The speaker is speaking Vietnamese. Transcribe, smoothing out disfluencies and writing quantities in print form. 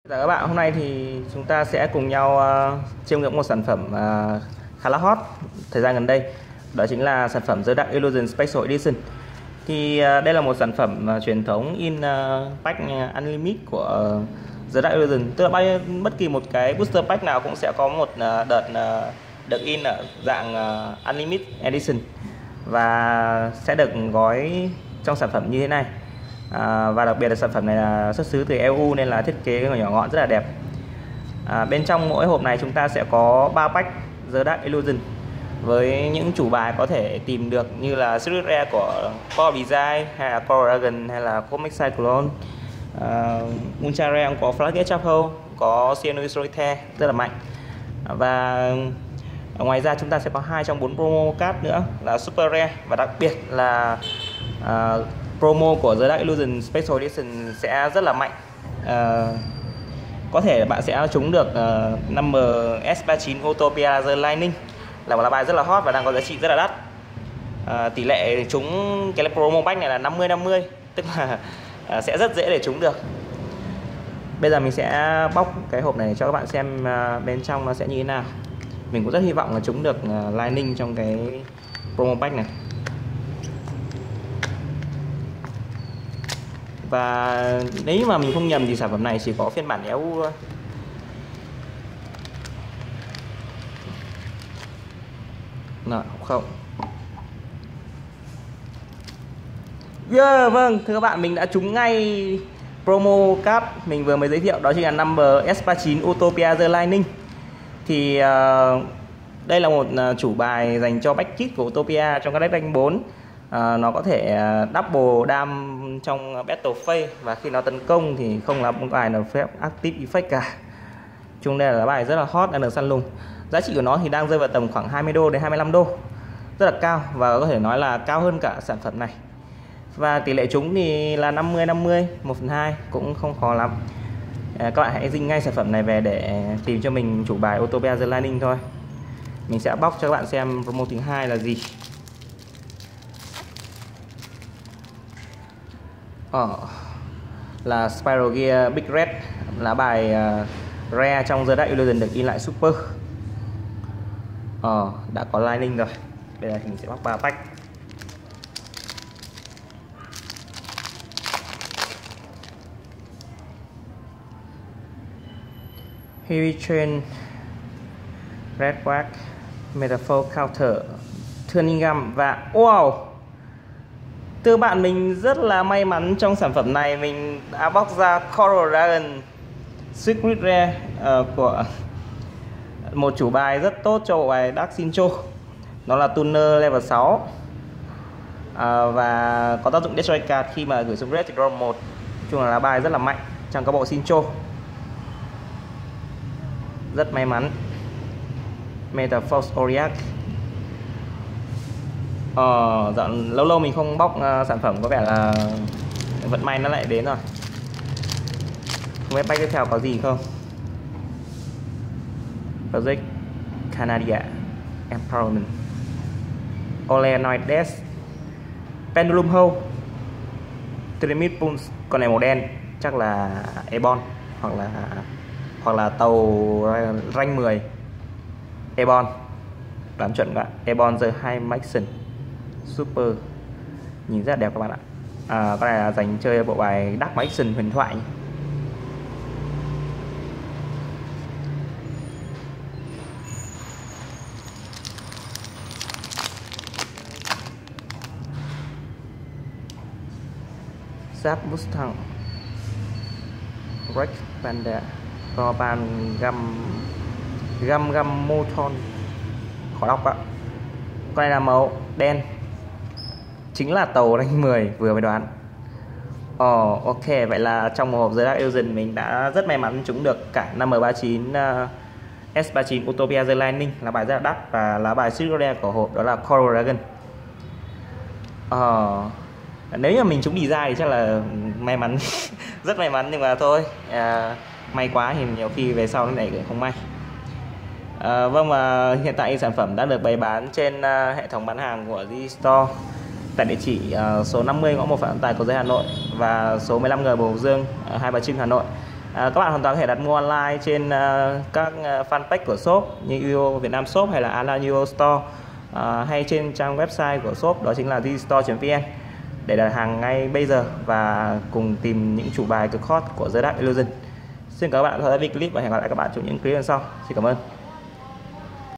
Dạ các bạn, hôm nay thì chúng ta sẽ cùng nhau chiêm ngưỡng một sản phẩm khá là hot thời gian gần đây. Đó chính là sản phẩm The Dark Illusion Special Edition. Thì đây là một sản phẩm truyền thống in pack Unlimited của The Dark Illusion. Tức là bất kỳ một cái booster pack nào cũng sẽ có một đợt được in ở dạng Unlimited Edition. Và sẽ được gói trong sản phẩm như thế này. Và đặc biệt là sản phẩm này là xuất xứ từ EU nên là thiết kế nhỏ gọn rất là đẹp. Bên trong mỗi hộp này chúng ta sẽ có 3 pack The Dark Illusion với những chủ bài có thể tìm được như là Secret Rare của Core Design hay là Core Dragon hay là Cosmic Cyclone, Ultra Rare có Flashgate Chapel, có Cyanide Solitaire rất là mạnh. Và ngoài ra chúng ta sẽ có 2 trong 4 promo card nữa là Super Rare, và đặc biệt là promo của The Dark Illusion Special Edition sẽ rất là mạnh. Có thể bạn sẽ trúng được number S39 Utopia The Lightning, là một lá bài rất là hot và đang có giá trị rất là đắt. Tỷ lệ trúng cái promo pack này là 50-50, tức là sẽ rất dễ để trúng được. Bây giờ mình sẽ bóc cái hộp này cho các bạn xem bên trong nó sẽ như thế nào. Mình cũng rất hy vọng là trúng được Lightning trong cái promo pack này. Và nếu mà mình không nhầm thì sản phẩm này chỉ có phiên bản EU thôi. Nào, không. Yeah, vâng, thưa các bạn, mình đã trúng ngay promo card mình vừa mới giới thiệu, đó chính là number S39 Utopia The Lightning. Thì đây là một chủ bài dành cho back kit của Utopia trong các deck rank 4. Nó có thể double dam trong battle phase, và khi nó tấn công thì không là một bài nào phép active effect cả. Chung đây là bài rất là hot, đang được săn lùng. Giá trị của nó thì đang rơi vào tầm khoảng 20 đô đến 25 đô, rất là cao và có thể nói là cao hơn cả sản phẩm này. Và tỷ lệ trúng thì là 50-50, 1/2 cũng không khó lắm. Các bạn hãy dinh ngay sản phẩm này về để tìm cho mình chủ bài Utopia The Lightning thôi. Mình sẽ bóc cho các bạn xem promo thứ hai là gì. Là Spiral Gear Big Red, lá bài rare trong The Dark Illusion được in lại super. Đã có Lightning rồi. Bây giờ mình sẽ bóc 3 pack. Heavy Train, Red Quack, Metaphor Counter, Turning Gum và wow! Thưa bạn, mình rất là may mắn trong sản phẩm này. Mình đã bóc ra Coral Dragon Secret Rare của một chủ bài rất tốt cho bộ bài Dark Sincho. Nó là Tuner level 6 và có tác dụng Destroy Card khi mà gửi xuống Red Draw 1. Chung là lá bài rất là mạnh trong các bộ Sincho. Rất may mắn. Metaforce Oriac. Lâu lâu mình không bóc sản phẩm, có vẻ là vận may nó lại đến rồi. Không biết pack tiếp theo có gì không. Project Canadia Empowerment, Olenoid Death, Pendulum Hole, Trinimid Pulse. Con này màu đen chắc là Ebon hoặc là tàu rank 10 Ebon. Đoán chuẩn các bạn. Ebon The High Maxon Super, nhìn rất là đẹp các bạn ạ. Con này là dành chơi bộ bài Dark Maxon huyền thoại. Giáp Mustang, Rex Panda, Corban Gam Moton. Khó đọc ạ. Con này là màu đen, chính là tàu rank 10 vừa mới đoán. Ok, vậy là trong một hộp The Dark Illusion mình đã rất may mắn trúng được cả number 39 S39 Utopia The Lightning, là bài rất là đắt, và lá bài Secret Rare của hộp đó là Coral Dragon. Nếu như mình trúng design thì chắc là may mắn rất may mắn, nhưng mà thôi, may quá thì nhiều khi về sau nó lại không may. Vâng, và hiện tại sản phẩm đã được bày bán trên hệ thống bán hàng của G-Store tại địa chỉ số 50 ngõ 1 Phạm Văn Tài, Cầu Giấy, Hà Nội, và số 15G Bầu Dương, Hai Bà Trưng, Hà Nội. Các bạn hoàn toàn có thể đặt mua online trên các fanpage của shop như UO Việt Nam Shop hay là Alan UO Store, hay trên trang website của shop đó chính là digistore.vn để đặt hàng ngay bây giờ và cùng tìm những chủ bài cực hot của The Dark Illusion. Xin cảm ơn các bạn đã theo dõi clip và hẹn gặp lại các bạn trong những clip lần sau. Xin cảm ơn.